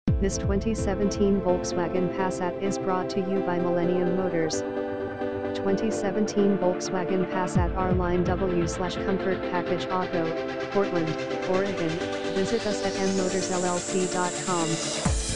This 2017 Volkswagen Passat is brought to you by Millennium Motors. 2017 Volkswagen Passat R-Line W/Comfort Package Auto, Portland, Oregon. Visit us at mmotorsllc.com.